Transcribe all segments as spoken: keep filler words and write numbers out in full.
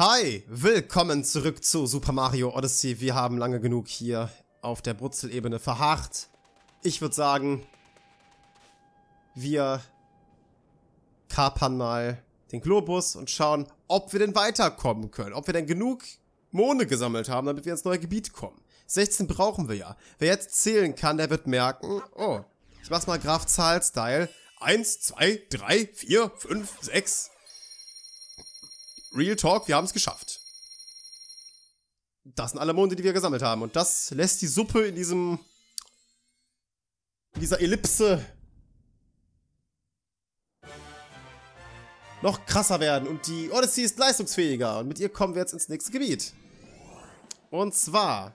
Hi, willkommen zurück zu Super Mario Odyssey. Wir haben lange genug hier auf der Brutzelebene verharrt. Ich würde sagen, wir kapern mal den Globus und schauen, ob wir denn weiterkommen können. Ob wir denn genug Monde gesammelt haben, damit wir ins neue Gebiet kommen. sechzehn brauchen wir ja. Wer jetzt zählen kann, der wird merken, oh, ich mach's mal Graf-Zahl-Style. eins, zwei, drei, vier, fünf, sechs. Real Talk, wir haben es geschafft. Das sind alle Monde, die wir gesammelt haben. Und das lässt die Suppe in diesem... in dieser Ellipse noch krasser werden. Und die Odyssey ist leistungsfähiger. Und mit ihr kommen wir jetzt ins nächste Gebiet. Und zwar...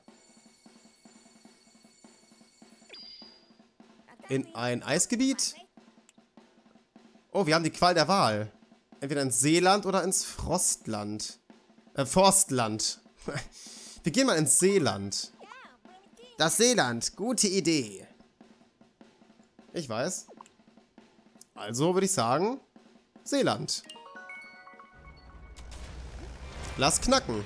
in ein Eisgebiet. Oh, wir haben die Qual der Wahl. Entweder ins Seeland oder ins Frostland. Äh, Forstland. Wir gehen mal ins Seeland. Das Seeland, gute Idee. Ich weiß. Also würde ich sagen, Seeland. Lass knacken.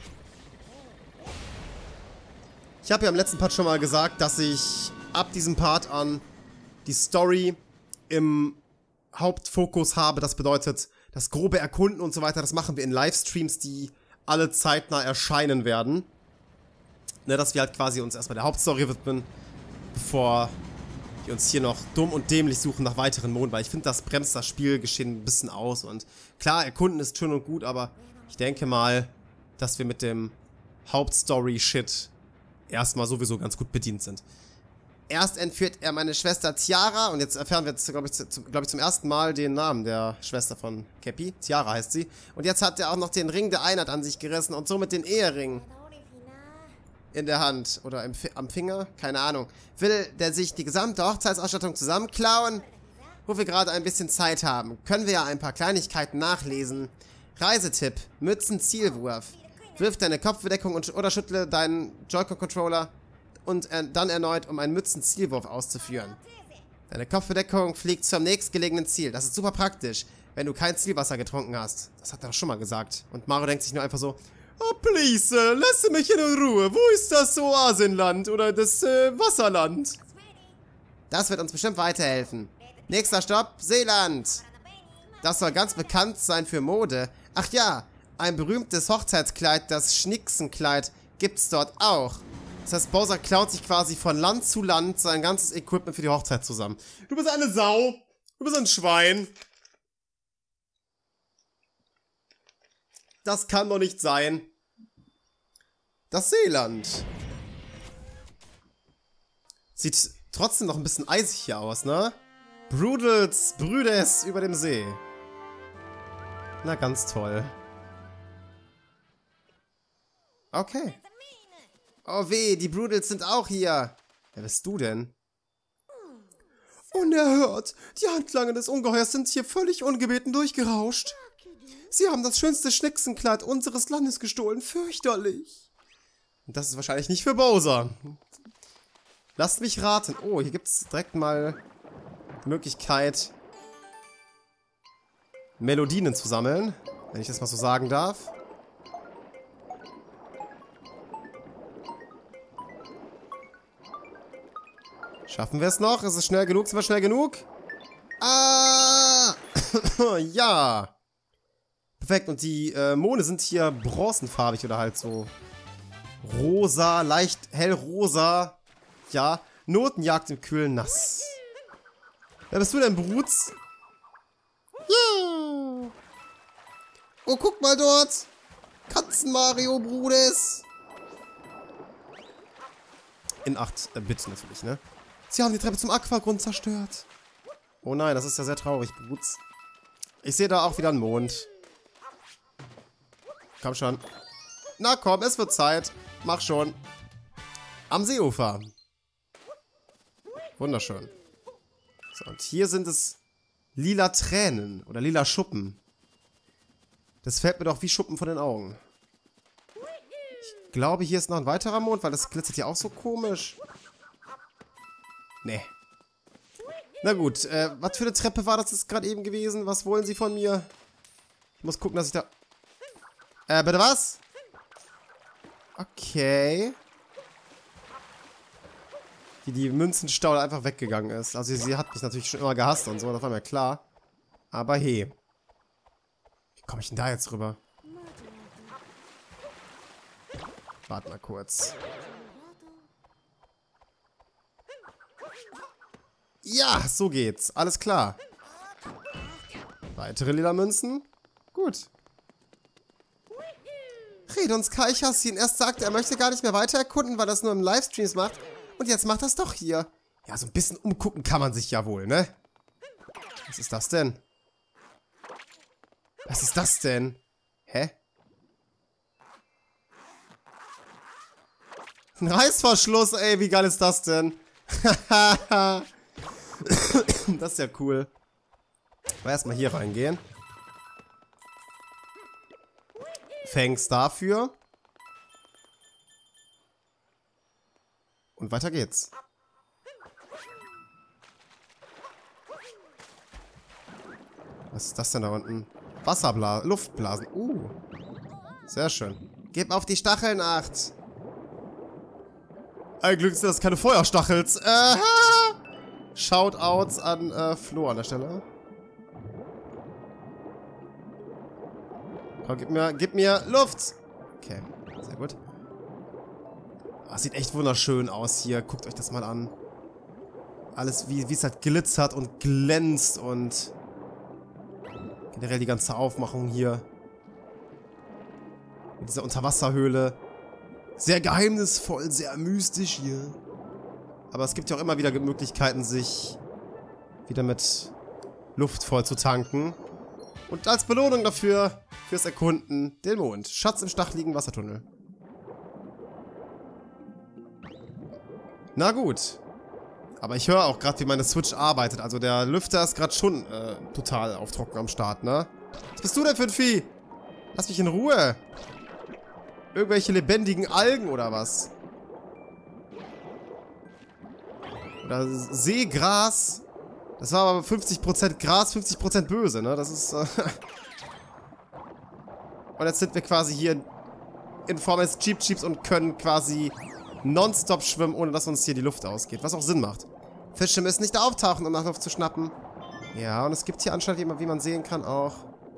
Ich habe ja im letzten Part schon mal gesagt, dass ich ab diesem Part an die Story im Hauptfokus habe. Das bedeutet, das grobe Erkunden und so weiter, das machen wir in Livestreams, die alle zeitnah erscheinen werden. Ne, dass wir halt quasi uns erstmal der Hauptstory widmen, bevor wir uns hier noch dumm und dämlich suchen nach weiteren Monden, weil ich finde, das bremst das Spielgeschehen ein bisschen aus. Und klar, Erkunden ist schön und gut, aber ich denke mal, dass wir mit dem Hauptstory-Shit erstmal sowieso ganz gut bedient sind. Erst entführt er meine Schwester Tiara und jetzt erfahren wir, glaube ich, zum, glaub ich, zum ersten Mal den Namen der Schwester von Cappy. Tiara heißt sie. Und jetzt hat er auch noch den Ring der Einheit an sich gerissen und somit den Ehering in der Hand oder im, am Finger, keine Ahnung. Will der sich die gesamte Hochzeitsausstattung zusammenklauen? Wo wir gerade ein bisschen Zeit haben, können wir ja ein paar Kleinigkeiten nachlesen. Reisetipp, Mützen-Zielwurf. Wirf deine Kopfbedeckung und, oder schüttle deinen Joy-Con-Controller und er, dann erneut, um einen Mützen-Zielwurf auszuführen. Deine Kopfbedeckung fliegt zum nächstgelegenen Ziel. Das ist super praktisch, wenn du kein Zielwasser getrunken hast. Das hat er doch schon mal gesagt. Und Mario denkt sich nur einfach so, oh please, uh, lasse mich in Ruhe. Wo ist das Oasenland oder das äh, Wasserland? Das wird uns bestimmt weiterhelfen. Nächster Stopp, Seeland. Das soll ganz bekannt sein für Mode. Ach ja, ein berühmtes Hochzeitskleid, das Schnicksenkleid, gibt's dort auch. Das heißt, Bowser klaut sich quasi von Land zu Land sein ganzes Equipment für die Hochzeit zusammen. Du bist eine Sau. Du bist ein Schwein. Das kann doch nicht sein. Das Seeland. Sieht trotzdem noch ein bisschen eisig hier aus, ne? Brudels, Brüdes über dem See. Na, ganz toll. Okay. Oh weh, die Brudels sind auch hier. Wer bist du denn? Unerhört. Die Handlanger des Ungeheuers sind hier völlig ungebeten durchgerauscht. Sie haben das schönste Schnicksenkleid unseres Landes gestohlen. Fürchterlich. Das ist wahrscheinlich nicht für Bowser. Lasst mich raten. Oh, hier gibt es direkt mal die Möglichkeit, Melodien zu sammeln. Wenn ich das mal so sagen darf. Schaffen wir es noch? Ist es schnell genug? Sind wir schnell genug? Ah! Ja! Perfekt. Und die äh, Monde sind hier bronzenfarbig oder halt so rosa, leicht hellrosa. Ja. Notenjagd im kühlen Nass. Wer bist du denn, Bruts? Ja! Oh, guck mal dort! Katzen-Mario, Brudes! In acht Bit natürlich, ne? Sie haben die Treppe zum Aquagrund zerstört. Oh nein, das ist ja sehr traurig, Bruts. Ich sehe da auch wieder einen Mond. Komm schon. Na komm, es wird Zeit. Mach schon. Am Seeufer. Wunderschön. So, und hier sind es lila Tränen oder lila Schuppen. Das fällt mir doch wie Schuppen von den Augen. Ich glaube, hier ist noch ein weiterer Mond, weil das glitzert hier auch so komisch. Nee. Na gut, äh, was für eine Treppe war das jetzt gerade eben gewesen? Was wollen Sie von mir? Ich muss gucken, dass ich da... Äh, bitte was? Okay. Die die Münzenstaude einfach weggegangen ist. Also sie hat mich natürlich schon immer gehasst und so, das war mir klar. Aber hey. Wie komme ich denn da jetzt rüber? Warte mal kurz. Ja, so geht's. Alles klar. Weitere lila Münzen? Gut. Red uns Kai-Chassin. Erst sagte, er möchte gar nicht mehr weiter erkunden, weil er das nur im Livestreams macht. Und jetzt macht er es doch hier. Ja, so ein bisschen umgucken kann man sich ja wohl, ne? Was ist das denn? Was ist das denn? Hä? Ein Reißverschluss, ey, wie geil ist das denn? Das ist ja cool. Aber erstmal hier reingehen. Thanks dafür. Und weiter geht's. Was ist das denn da unten? Wasserblasen, Luftblasen. Uh. Sehr schön. Gib auf die Stacheln acht. Ein Glück sind das keine Feuerstachels. Äh, Shoutouts an äh, Flo an der Stelle. Komm, gib mir, gib mir Luft. Okay, sehr gut. Oh, sieht echt wunderschön aus hier. Guckt euch das mal an. Alles, wie es halt glitzert und glänzt und generell die ganze Aufmachung hier. In dieser Unterwasserhöhle. Sehr geheimnisvoll, sehr mystisch hier. Aber es gibt ja auch immer wieder Möglichkeiten, sich wieder mit Luft voll zu tanken. Und als Belohnung dafür, fürs Erkunden, den Mond. Schatz im stacheligen Wassertunnel. Na gut. Aber ich höre auch gerade, wie meine Switch arbeitet. Also der Lüfter ist gerade schon äh, total auf Trocken am Start, ne? Was bist du denn für ein Vieh? Lass mich in Ruhe. Irgendwelche lebendigen Algen oder was? Oder Seegras. Das war aber fünfzig Prozent Gras, fünfzig Prozent böse, ne? Das ist... Äh und jetzt sind wir quasi hier in Form des Cheep Cheeps und können quasi nonstop schwimmen, ohne dass uns hier die Luft ausgeht. Was auch Sinn macht. Fische müssen nicht auftauchen, um nach Luft zu schnappen. Ja, und es gibt hier anscheinend, wie man sehen kann, auch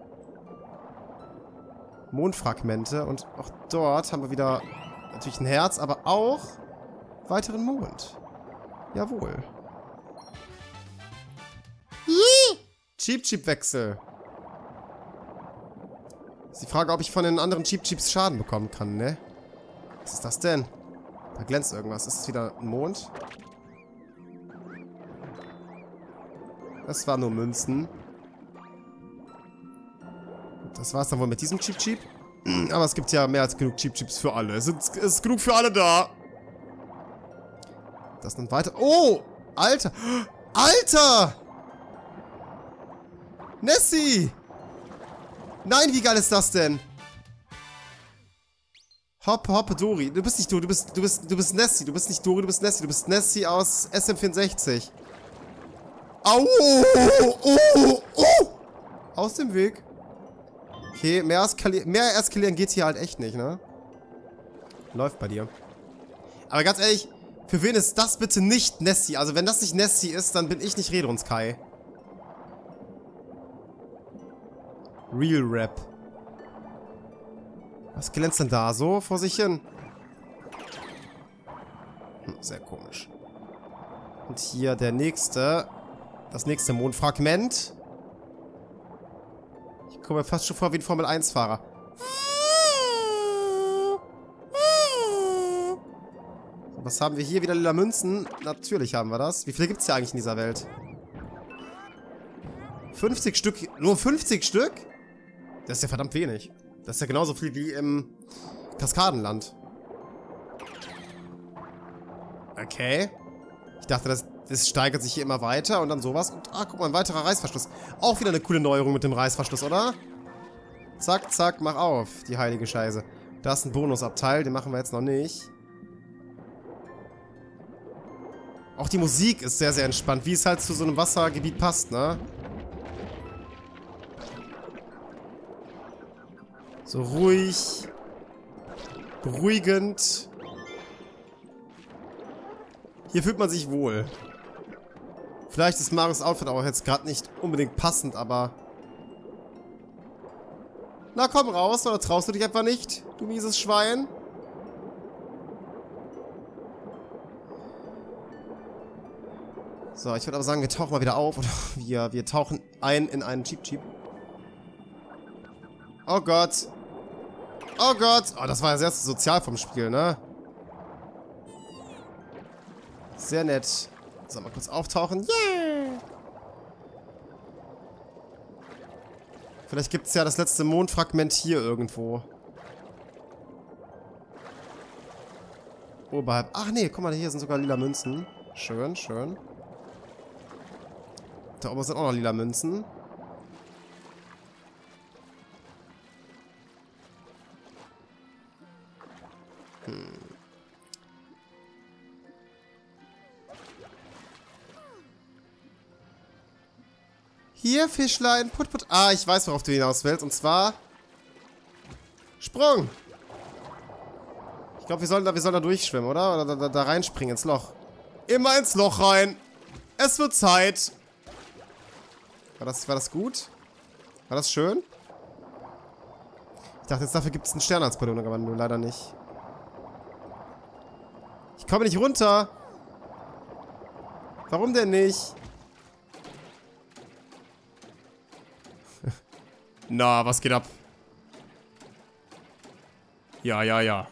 Mondfragmente. Und auch dort haben wir wieder natürlich ein Herz, aber auch weiteren Mond. Jawohl. Cheep Cheep Wechsel. Ist die Frage, ob ich von den anderen Cheep Cheeps Schaden bekommen kann, ne? Was ist das denn? Da glänzt irgendwas. Ist es wieder ein Mond? Das waren nur Münzen. Das war's dann wohl mit diesem Cheep Cheep. Aber es gibt ja mehr als genug Cheep Cheeps für alle. Es ist, es ist genug für alle da. Das dann weiter. Oh! Alter! Alter! Nessie! Nein, wie geil ist das denn? Hoppe, Hoppe, Dori. Du bist nicht Dori, du bist, du bist, du bist Nessie. Du bist nicht Dori, du bist Nessie. Du bist Nessie aus S M vierundsechzig. Au! Oh! Oh! Aus dem Weg. Okay, mehr, eskalieren, mehr eskalieren geht hier halt echt nicht, ne? Läuft bei dir. Aber ganz ehrlich, für wen ist das bitte nicht Nessie? Also wenn das nicht Nessie ist, dann bin ich nicht Redrons Kai. Real Rap. Was glänzt denn da so vor sich hin? Hm, sehr komisch. Und hier der nächste. Das nächste Mondfragment. Ich komme mir fast schon vor wie ein Formel eins Fahrer. So, was haben wir hier? Wieder lila Münzen? Natürlich haben wir das. Wie viele gibt es hier eigentlich in dieser Welt? fünfzig Stück. Nur fünfzig Stück? Das ist ja verdammt wenig. Das ist ja genauso viel wie im Kaskadenland. Okay. Ich dachte, das, das steigert sich hier immer weiter und dann sowas. Und, ah, guck mal, ein weiterer Reißverschluss. Auch wieder eine coole Neuerung mit dem Reißverschluss, oder? Zack, zack, mach auf, die heilige Scheiße. Da ist ein Bonusabteil, den machen wir jetzt noch nicht. Auch die Musik ist sehr, sehr entspannt, wie es halt zu so einem Wassergebiet passt, ne? So ruhig. Beruhigend. Hier fühlt man sich wohl. Vielleicht ist Marios Outfit auch jetzt gerade nicht unbedingt passend, aber... Na komm raus, oder traust du dich einfach nicht, du mieses Schwein? So, ich würde aber sagen, wir tauchen mal wieder auf. Oder wir, wir tauchen ein in einen Cheep Cheep. Oh Gott. Oh Gott. Oh, das war ja sehr sozial vom Spiel, ne? Sehr nett. So, mal kurz auftauchen. Yeah! Vielleicht gibt es ja das letzte Mondfragment hier irgendwo. Oberhalb. Ach nee, guck mal, hier sind sogar lila Münzen. Schön, schön. Da oben sind auch noch lila Münzen. Hm. Hier, Fischlein, put, put. Ah, ich weiß, worauf du hinaus willst. Und zwar... Sprung! Ich glaube, wir sollen da, wir sollen da durchschwimmen, oder? Oder da, da, da reinspringen ins Loch. Immer ins Loch rein! Es wird Zeit! War das, war das gut? War das schön? Ich dachte jetzt, dafür gibt es einen Stern als Belohnung, aber nur leider nicht. Ich komme nicht runter! Warum denn nicht? Na, was geht ab? Ja, ja, ja.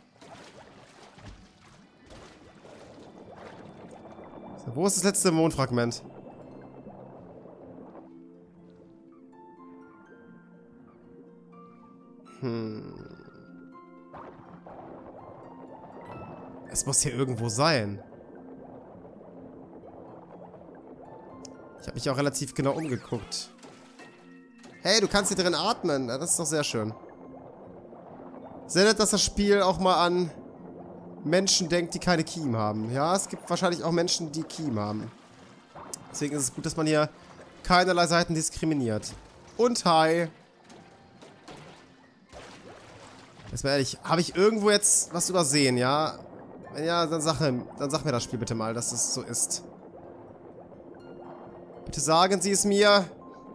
So, wo ist das letzte Mondfragment? Hm. Es muss hier irgendwo sein. Ich habe mich auch relativ genau umgeguckt. Hey, du kannst hier drin atmen. Das ist doch sehr schön. Sehr nett, dass das Spiel auch mal an Menschen denkt, die keine Kiem haben. Ja, es gibt wahrscheinlich auch Menschen, die Kiem haben. Deswegen ist es gut, dass man hier keinerlei Seiten diskriminiert. Und hi. Jetzt mal ehrlich, habe ich irgendwo jetzt was übersehen, ja? Wenn ja, dann sag, dann sag mir das Spiel bitte mal, dass es so ist. Bitte sagen Sie es mir.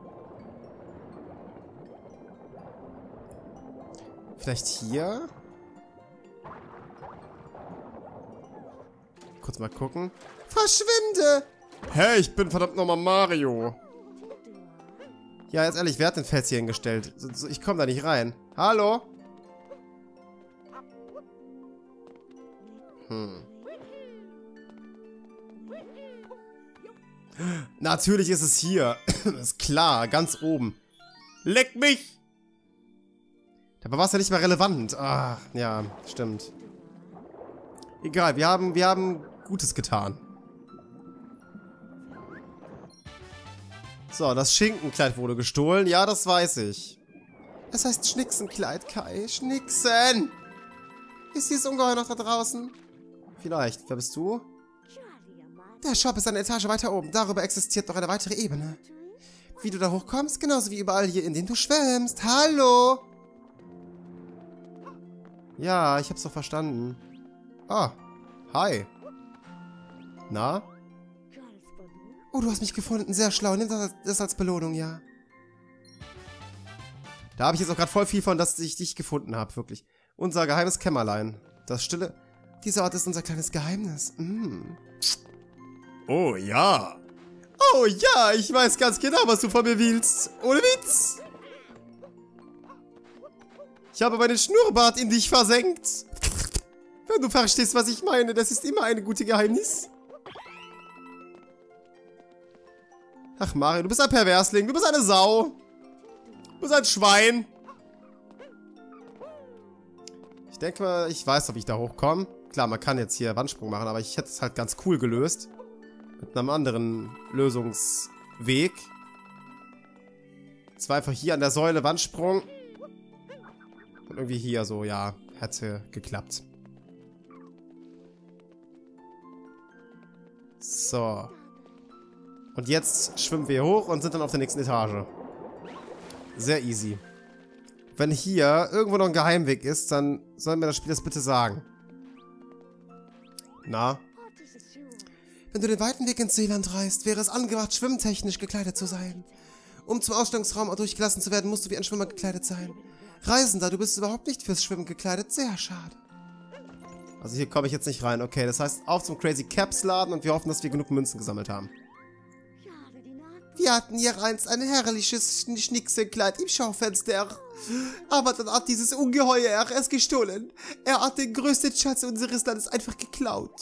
Vielleicht hier? Kurz mal gucken. Verschwinde! Hey, ich bin verdammt nochmal Mario. Ja, jetzt ehrlich, wer hat den Fels hier hingestellt? Ich komme da nicht rein. Hallo? Hm. Natürlich ist es hier. Ist klar, ganz oben. Leck mich! Dabei war es ja nicht mehr relevant. Ah, ja, stimmt. Egal, wir haben, wir haben Gutes getan. So, das Schinkenkleid wurde gestohlen. Ja, das weiß ich. Es heißt Schnicksenkleid, Kai. Schnicksen! Ist dieses Ungeheuer noch da draußen? Vielleicht. Wer bist du? Der Shop ist eine Etage weiter oben. Darüber existiert noch eine weitere Ebene. Wie du da hochkommst, genauso wie überall hier, in denen du schwimmst. Hallo! Ja, ich hab's doch verstanden. Ah, hi. Na? Oh, du hast mich gefunden. Sehr schlau. Nimm das als Belohnung, ja. Da habe ich jetzt auch gerade voll viel von, dass ich dich gefunden habe, wirklich. Unser geheimes Kämmerlein. Das Stille... Dieser Ort ist unser kleines Geheimnis. Mm. Oh, ja. Oh, ja, ich weiß ganz genau, was du von mir willst. Ohne Witz. Ich habe meinen Schnurrbart in dich versenkt. Wenn du verstehst, was ich meine, das ist immer ein gutes Geheimnis. Ach, Mario, du bist ein Perversling. Du bist eine Sau. Du bist ein Schwein. Ich denke mal, ich weiß, ob ich da hochkomme. Klar, man kann jetzt hier Wandsprung machen, aber ich hätte es halt ganz cool gelöst. Mit einem anderen Lösungsweg. Es war einfach hier an der Säule Wandsprung. Und irgendwie hier so, ja, hätte geklappt. So. Und jetzt schwimmen wir hoch und sind dann auf der nächsten Etage. Sehr easy. Wenn hier irgendwo noch ein Geheimweg ist, dann soll mir das Spiel das bitte sagen. Na? Wenn du den weiten Weg ins Seeland reist, wäre es angebracht, schwimmtechnisch gekleidet zu sein. Um zum Ausstellungsraum durchgelassen zu werden, musst du wie ein Schwimmer gekleidet sein. Reisender, du bist überhaupt nicht fürs Schwimmen gekleidet. Sehr schade. Also hier komme ich jetzt nicht rein. Okay, das heißt, auf zum Crazy Caps Laden und wir hoffen, dass wir genug Münzen gesammelt haben. Wir hatten hier einst ein herrliches Schnickselkleid im Schaufenster. Aber dann hat dieses Ungeheuer es gestohlen. Er hat den größten Schatz unseres Landes einfach geklaut.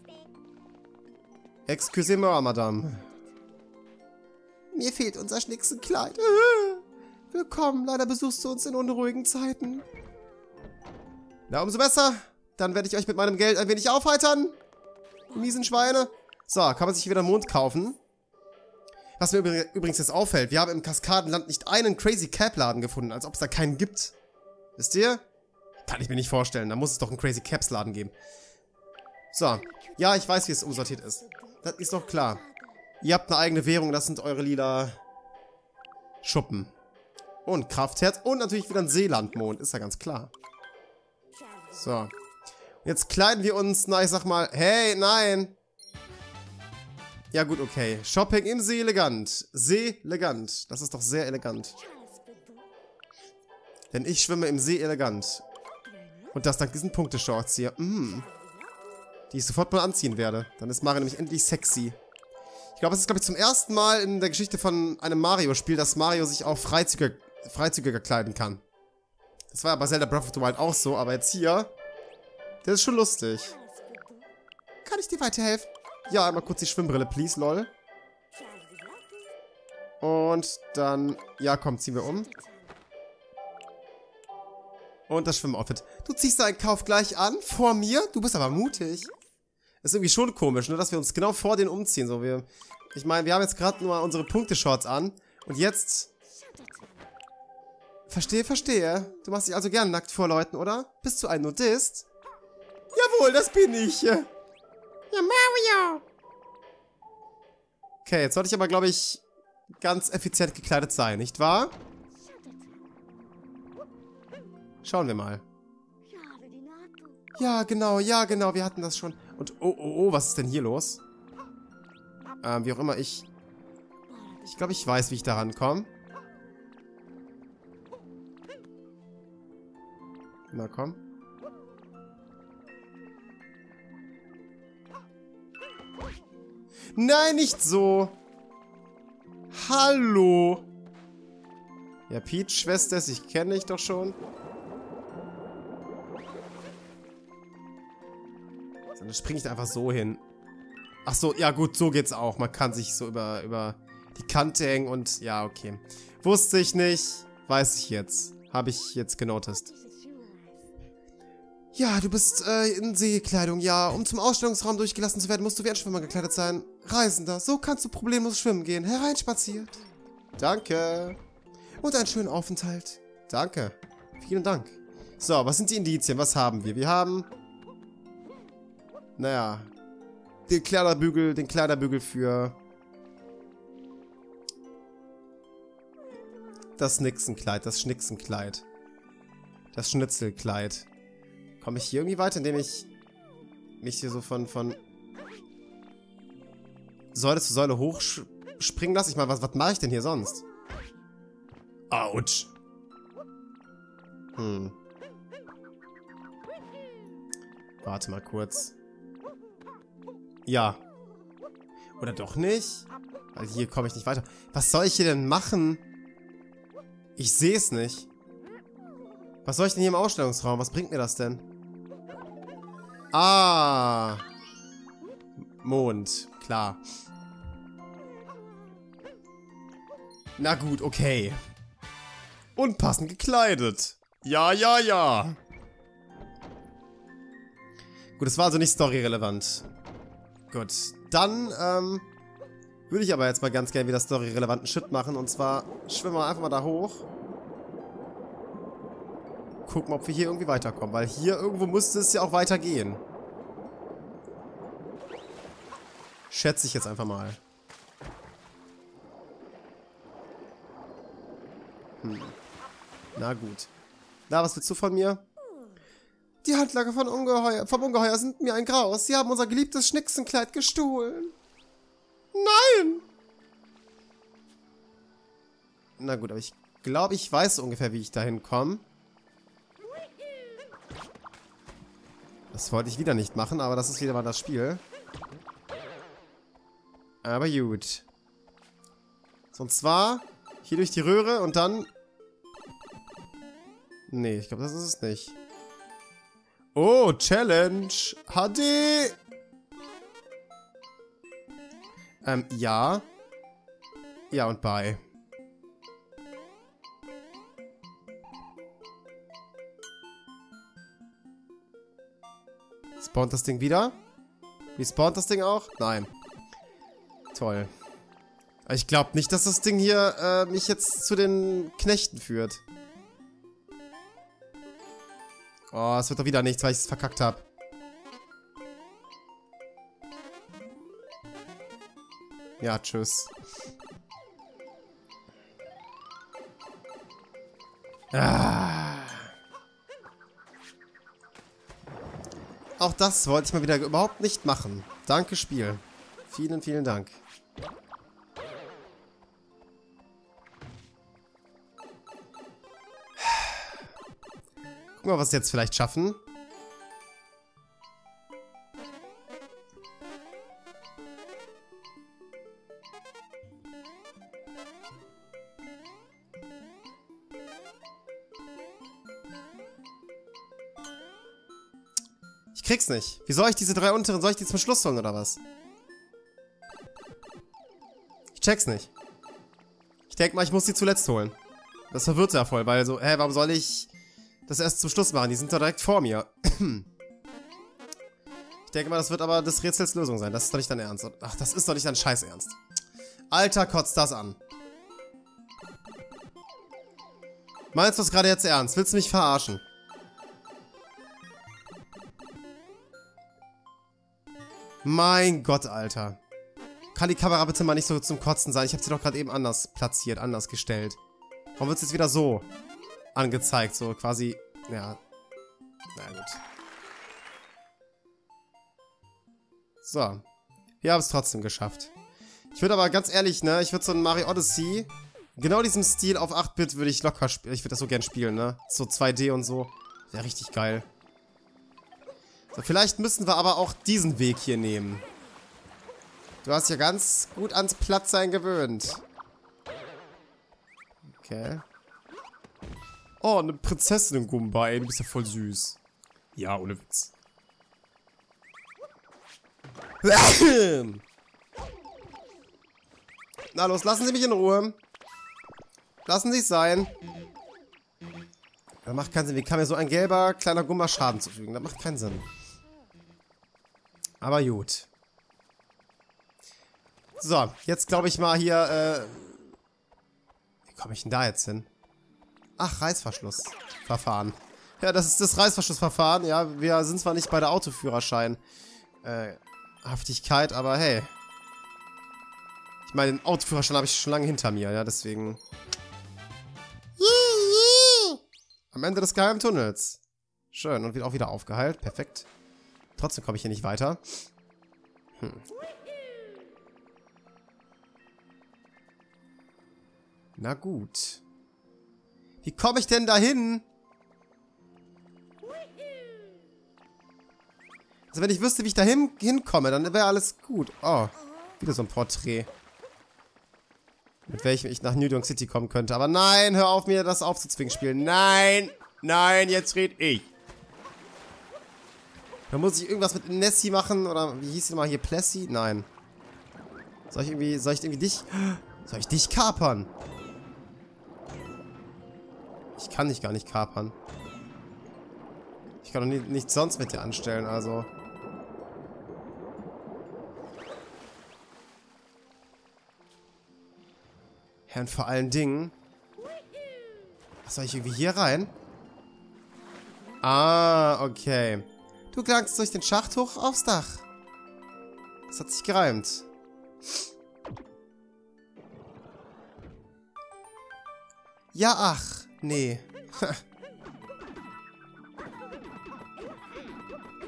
Excusez-moi, Madame. Mir fehlt unser Schnickselkleid. Willkommen, leider besuchst du uns in unruhigen Zeiten. Na, umso besser. Dann werde ich euch mit meinem Geld ein wenig aufheitern. Miesen Schweine. So, kann man sich hier wieder einen Mond kaufen. Was mir übrigens jetzt auffällt, wir haben im Kaskadenland nicht einen Crazy Cap Laden gefunden, als ob es da keinen gibt. Wisst ihr? Kann ich mir nicht vorstellen, da muss es doch einen Crazy Caps Laden geben. So, ja, ich weiß, wie es umsortiert ist. Das ist doch klar. Ihr habt eine eigene Währung, das sind eure lila Schuppen. Und Kraftherz und natürlich wieder ein Seelandmond, ist ja ganz klar. So. Jetzt kleiden wir uns, na, ich sag mal, hey, nein. Ja gut, okay. Shopping im See elegant. See elegant. Das ist doch sehr elegant. Denn ich schwimme im See elegant. Und das dank diesen Punkteshorts hier. Mm. Die ich sofort mal anziehen werde. Dann ist Mario nämlich endlich sexy. Ich glaube, es ist, glaube ich, zum ersten Mal in der Geschichte von einem Mario-Spiel, dass Mario sich auch freizügiger, freizügiger kleiden kann. Das war ja bei Zelda Breath of the Wild auch so, aber jetzt hier, das ist schon lustig. Kann ich dir weiterhelfen? Ja, einmal kurz die Schwimmbrille, please, lol. Und dann, ja, komm, ziehen wir um. Und das Schwimmoutfit. Du ziehst deinen Kauf gleich an? Vor mir? Du bist aber mutig. Ist irgendwie schon komisch, ne, dass wir uns genau vor denen umziehen. So, wir, ich meine, wir haben jetzt gerade nur unsere Punkteshorts an. Und jetzt... Verstehe, verstehe. Du machst dich also gern nackt vor Leuten, oder? Bist du ein Nudist? Jawohl, das bin ich. Ja, Mario. Okay, jetzt sollte ich aber, glaube ich, ganz effizient gekleidet sein, nicht wahr? Schauen wir mal. Ja, genau, ja, genau, wir hatten das schon. Und, oh, oh, oh, was ist denn hier los? Ähm, wie auch immer, ich... Ich glaube, ich weiß, wie ich da rankomme. Na, komm. Nein, nicht so. Hallo. Ja, Peach, Schwester, ich kenne dich doch schon. Dann springe ich da einfach so hin. Ach so, ja gut, so geht's auch. Man kann sich so über, über die Kante hängen und... Ja, okay. Wusste ich nicht. Weiß ich jetzt. Habe ich jetzt genotest. Ja, du bist äh, in Seekleidung, ja. Um zum Ausstellungsraum durchgelassen zu werden, musst du wie ein Schwimmer gekleidet sein. Reisender, so kannst du problemlos schwimmen gehen. Hereinspaziert. Danke. Und einen schönen Aufenthalt. Danke. Vielen Dank. So, was sind die Indizien? Was haben wir? Wir haben... Naja, den Kleiderbügel, den Kleiderbügel für das Nixenkleid, das Schnicksenkleid, das Schnitzelkleid. Komme ich hier irgendwie weiter, indem ich mich hier so von, von Säule zu Säule hochspringen lasse? Ich meine, was, was mache ich denn hier sonst? Autsch. Hm. Warte mal kurz. Ja. Oder doch nicht? Weil hier komme ich nicht weiter. Was soll ich hier denn machen? Ich sehe es nicht. Was soll ich denn hier im Ausstellungsraum? Was bringt mir das denn? Ah. Mond. Klar. Na gut, okay. Unpassend gekleidet. Ja, ja, ja. Gut, es war also nicht storyrelevant. Gut, dann ähm, würde ich aber jetzt mal ganz gerne wieder storyrelevanten Shit machen. Und zwar schwimmen wir einfach mal da hoch. Gucken, ob wir hier irgendwie weiterkommen. Weil hier irgendwo müsste es ja auch weitergehen. Schätze ich jetzt einfach mal. Hm. Na gut. Na, was willst du von mir? Die Handlanger von Ungeheuer, vom Ungeheuer sind mir ein Graus. Sie haben unser geliebtes Schnicksenkleid gestohlen. Nein! Na gut, aber ich glaube, ich weiß ungefähr, wie ich dahin komme. Das wollte ich wieder nicht machen, aber das ist wieder mal das Spiel. Aber gut. So, und zwar hier durch die Röhre und dann... Nee, ich glaube, das ist es nicht. Oh, Challenge. H D. Ähm, ja. Ja und bye. Spawnt das Ding wieder? Respawnt das Ding auch? Nein. Toll. Ich glaube nicht, dass das Ding hier äh, mich jetzt zu den Knechten führt. Oh, es wird doch wieder nichts, weil ich es verkackt habe. Ja, tschüss. Ah. Auch das wollte ich mal wieder überhaupt nicht machen. Danke, Spiel. Vielen, vielen Dank. Gucken wir, was wir jetzt vielleicht schaffen. Ich krieg's nicht. Wie soll ich diese drei unteren, soll ich die zum Schluss holen oder was? Ich check's nicht. Ich denke mal, ich muss die zuletzt holen. Das verwirrt ja voll, weil so, hä, warum soll ich das erst zum Schluss machen? Die sind doch direkt vor mir. Ich denke mal, das wird aber des Rätsels Lösung sein. Das ist doch nicht dein Ernst. Ach, das ist doch nicht dein Scheiß Ernst. Alter, kotzt das an. Meinst du das gerade jetzt ernst? Willst du mich verarschen? Mein Gott, Alter. Kann die Kamera bitte mal nicht so zum Kotzen sein? Ich habe sie doch gerade eben anders platziert, anders gestellt. Warum wird es jetzt wieder so angezeigt? So quasi, ja. Na gut. So. Wir haben es trotzdem geschafft. Ich würde aber ganz ehrlich, ne, ich würde so ein Mario Odyssey, genau diesem Stil auf acht Bit würde ich locker spielen. Ich würde das so gern spielen, ne? So zwei D und so. Wäre richtig geil. So, vielleicht müssen wir aber auch diesen Weg hier nehmen. Du hast ja ganz gut ans Plattsein gewöhnt. Okay. Oh, eine Prinzessinnen-Gumba, ey. Du bist ja voll süß. Ja, ohne Witz. Na los, lassen Sie mich in Ruhe. Lassen Sie es sein. Das macht keinen Sinn. Wie kann mir so ein gelber, kleiner Gumba Schaden zufügen? Das macht keinen Sinn. Aber gut. So, jetzt glaube ich mal hier, äh... Wie komme ich denn da jetzt hin? Ach, Reißverschlussverfahren. Ja, das ist das Reißverschlussverfahren. Ja, wir sind zwar nicht bei der Autoführerschein äh, Haftigkeit, aber hey. Ich meine, den Autoführerschein habe ich schon lange hinter mir, ja, deswegen... Am Ende des geheimen Tunnels. Schön, und wird auch wieder aufgeheilt. Perfekt. Trotzdem komme ich hier nicht weiter. Hm. Na gut. Wie komme ich denn da hin? Also wenn ich wüsste, wie ich da hin hinkomme, dann wäre alles gut. Oh, wieder so ein Porträt. Mit welchem ich nach New York City kommen könnte. Aber nein, hör auf, mir das aufzuzwingen, spielen. Nein, nein, jetzt red ich. Da muss ich irgendwas mit Nessie machen. Oder wie hieß die nochmal hier? Plessy? Nein. Soll ich irgendwie, soll ich irgendwie dich... Soll ich dich kapern? Ich kann dich gar nicht kapern. Ich kann doch nie, nichts sonst mit dir anstellen, also... Ja, und vor allen Dingen... Was, soll ich irgendwie hier rein? Ah, okay. Du gelangst durch den Schacht hoch aufs Dach. Das hat sich gereimt. Ja, ach. Nee.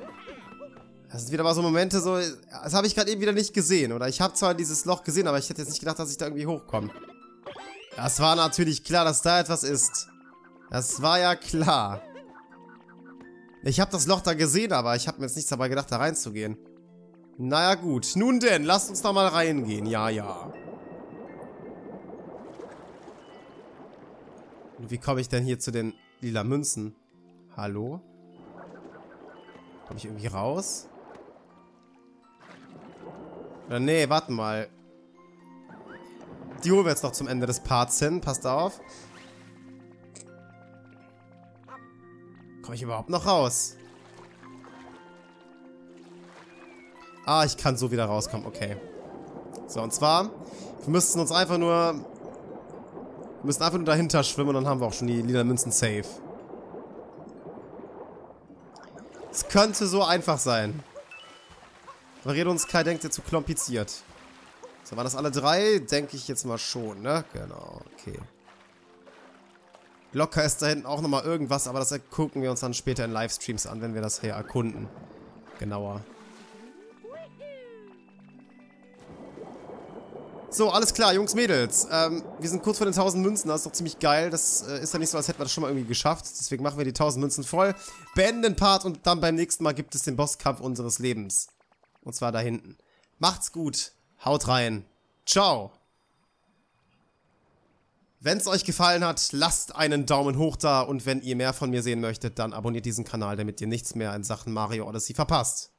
Das sind wieder mal so Momente, so, das habe ich gerade eben wieder nicht gesehen. Oder ich habe zwar dieses Loch gesehen, aber ich hätte jetzt nicht gedacht, dass ich da irgendwie hochkomme. Das war natürlich klar, dass da etwas ist. Das war ja klar. Ich habe das Loch da gesehen, aber ich habe mir jetzt nichts dabei gedacht, da reinzugehen. Naja gut, nun denn, lasst uns da mal reingehen. Ja, ja. Und wie komme ich denn hier zu den lila Münzen? Hallo? Komme ich irgendwie raus? Oder nee, warte mal. Die holen wir jetzt noch zum Ende des Parts hin. Passt auf. Komme ich überhaupt noch raus? Ah, ich kann so wieder rauskommen. Okay. So, und zwar, wir müssten uns einfach nur... Wir müssen einfach nur dahinter schwimmen und dann haben wir auch schon die lila Münzen safe. Es könnte so einfach sein. Aber Redo uns Kai denkt, ihr zu kompliziert. So, waren das alle drei? Denke ich jetzt mal schon, ne? Genau, okay. Locker ist da hinten auch nochmal irgendwas, aber das gucken wir uns dann später in Livestreams an, wenn wir das hier erkunden. Genauer. So, alles klar, Jungs, Mädels. Ähm, wir sind kurz vor den tausend Münzen, das ist doch ziemlich geil. Das äh, ist ja nicht so, als hätten wir das schon mal irgendwie geschafft. Deswegen machen wir die tausend Münzen voll, beenden den Part und dann beim nächsten Mal gibt es den Bosskampf unseres Lebens. Und zwar da hinten. Macht's gut, haut rein. Ciao. Wenn es euch gefallen hat, lasst einen Daumen hoch da und wenn ihr mehr von mir sehen möchtet, dann abonniert diesen Kanal, damit ihr nichts mehr in Sachen Mario Odyssey verpasst.